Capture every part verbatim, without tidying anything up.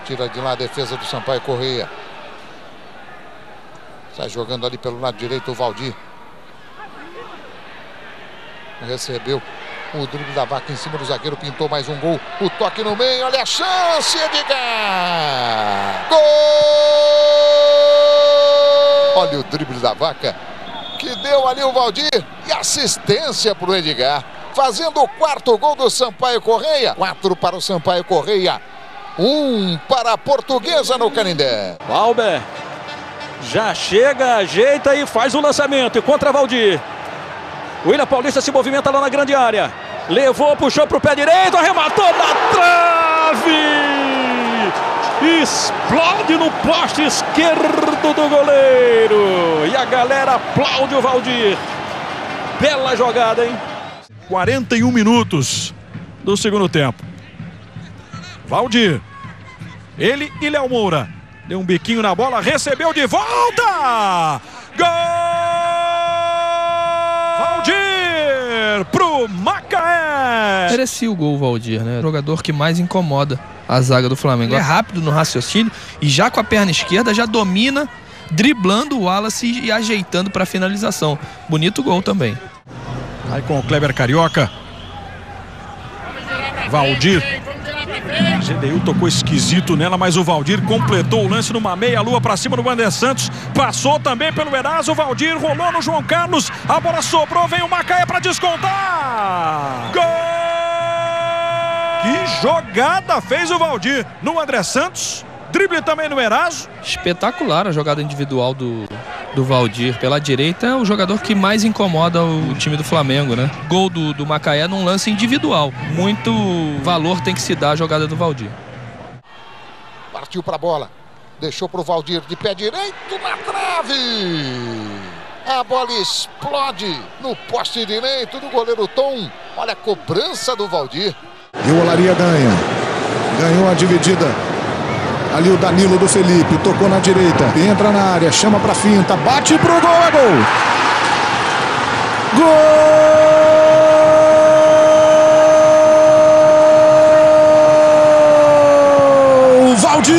tira de lá a defesa do Sampaio Correia. Sai jogando ali pelo lado direito o Valdir. Recebeu o drible da Vaca em cima do zagueiro, pintou mais um gol. O toque no meio, olha a chance, Edgar! Gol! Olha o drible da Vaca, que deu ali o Valdir e assistência para o Edgar. Fazendo o quarto gol do Sampaio Correia. Quatro para o Sampaio Correia. Um para a Portuguesa no Canindé. Valber já chega, ajeita e faz o lançamento. E contra Valdir. O William Paulista se movimenta lá na grande área. Levou, puxou para o pé direito, arrematou na trave. Explode no poste esquerdo do goleiro. E a galera aplaude o Valdir. Bela jogada, hein? quarenta e um minutos do segundo tempo. Valdir. Ele e Léo Moura. Deu um biquinho na bola, recebeu de volta! Gol! Valdir pro Macaé! Merecia o gol o Valdir, né? O jogador que mais incomoda a zaga do Flamengo. Ele é rápido no raciocínio e já com a perna esquerda já domina, driblando o Wallace e ajeitando para finalização. Bonito gol também. Aí com o Kleber Carioca. Valdir. G D U tocou esquisito nela, mas o Valdir completou o lance numa meia-lua para cima do Wander Santos. Passou também pelo Eraso. O Valdir rolou no João Carlos. A bola sobrou, vem o Macaé para descontar. Gol! Que jogada fez o Valdir no André Santos. Drible também no Eraso. Espetacular a jogada individual do, do Valdir. Pela direita é o jogador que mais incomoda o time do Flamengo, né? Gol do, do Macaé num lance individual. Muito valor tem que se dar à jogada do Valdir. Partiu para a bola. Deixou para o Valdir de pé direito na trave. A bola explode no poste direito do goleiro Tom. Olha a cobrança do Valdir. E o Olaria ganha. Ganhou a dividida. Ali o Danilo do Felipe, tocou na direita, entra na área, chama pra finta, bate pro gol, é gol! Gol! Valdir!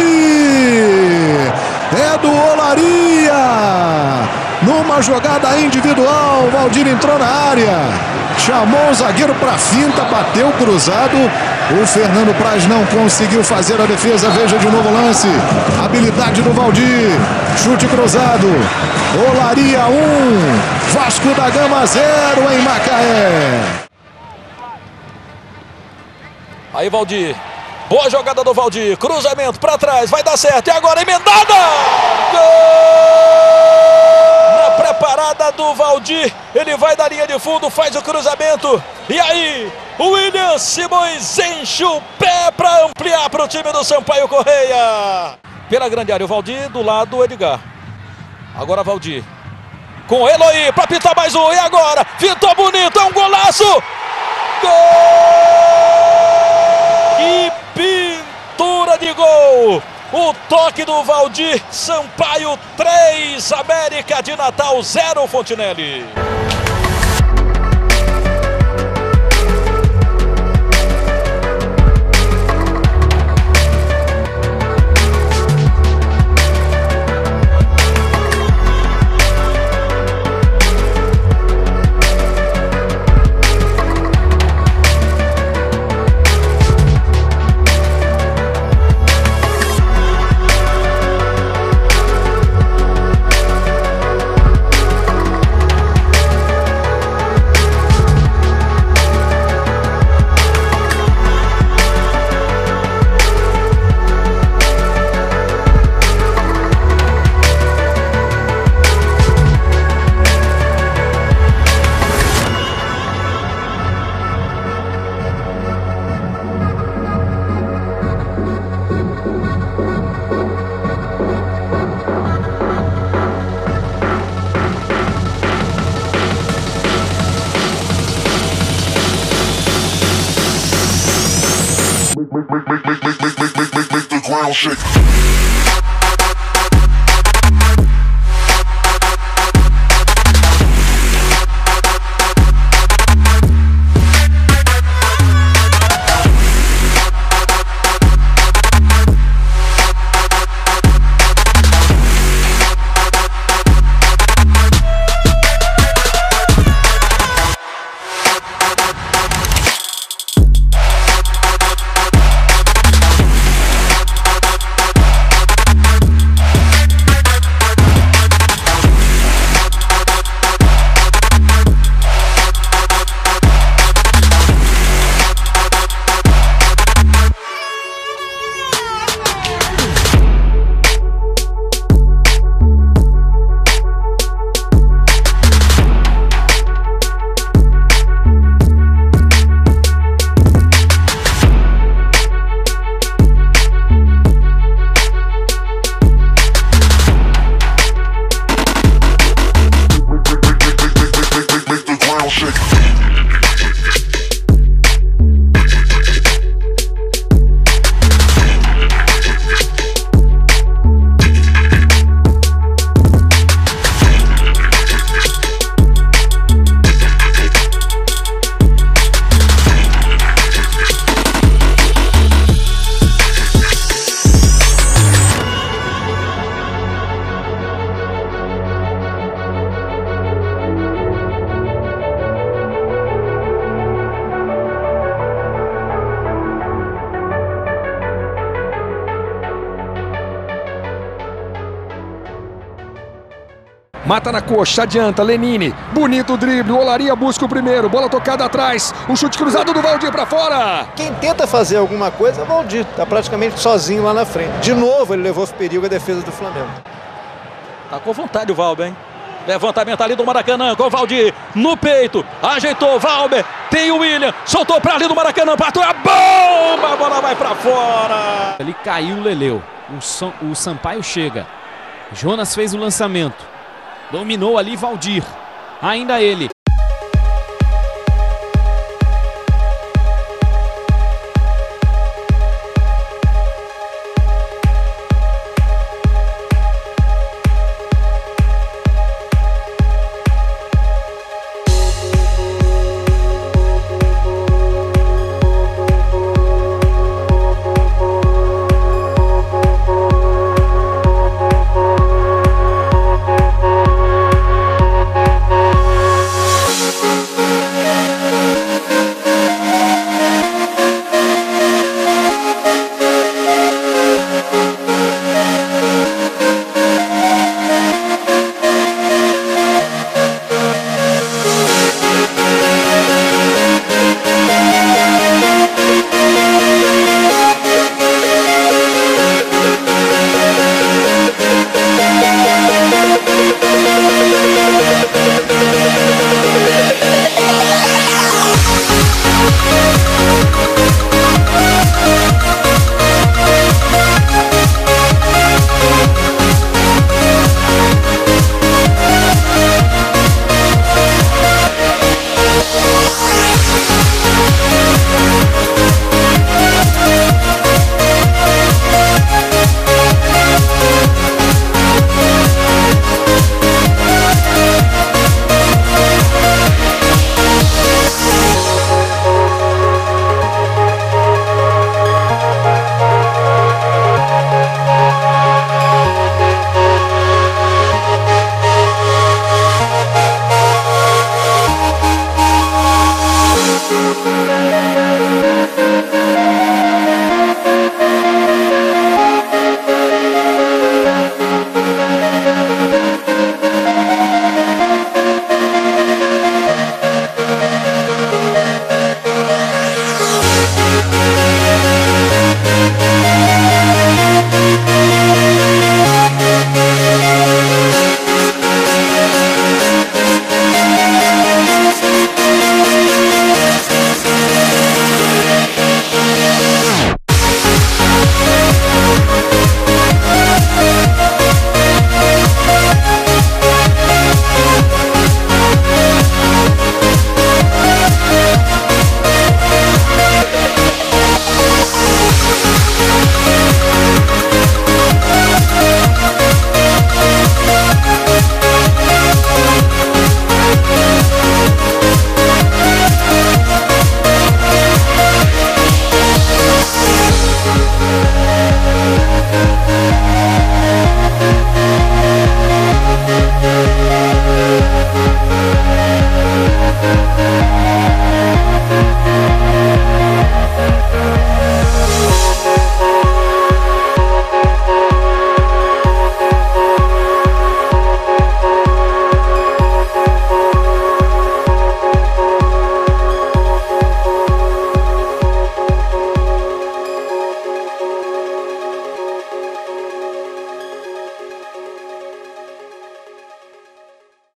É do Olaria! Numa jogada individual, Valdir entrou na área, chamou o zagueiro pra finta, bateu cruzado. O Fernando Praz não conseguiu fazer a defesa. Veja de novo o lance. Habilidade do Valdir. Chute cruzado. Olaria um. Vasco da Gama zero em Macaé. Aí Valdir. Boa jogada do Valdir. Cruzamento para trás. Vai dar certo. E agora emendada. Gol! Na preparada do Valdir. Ele vai da linha de fundo. Faz o cruzamento. E aí... o William Simões enche o pé para ampliar para o time do Sampaio Correia. Pela grande área, o Valdir do lado do Edgar. Agora Valdir. Com o Eloy para pintar mais um. E agora? Pintou bonito, é um golaço. Gol! Que pintura de gol. O toque do Valdir. Sampaio três, América de Natal zero, Fontinelli. make, make, make, make, make, make, make, make, make, make the ground shake. Mata na coxa, adianta, Lenine. Bonito drible, Olaria busca o primeiro. Bola tocada atrás. O chute cruzado do Valdir para fora. Quem tenta fazer alguma coisa é o Valdir. Tá praticamente sozinho lá na frente. De novo ele levou perigo a defesa do Flamengo. Tá com vontade o Valber, hein? Levantamento ali do Maracanã com o Valdir no peito. Ajeitou o Valber. Tem o William. Soltou para ali do Maracanã. Bateu a bomba. A bola vai para fora. Ali caiu o Leleu. O, Sam, o Sampaio chega. Jonas fez o lançamento. Dominou ali Valdir. Ainda ele.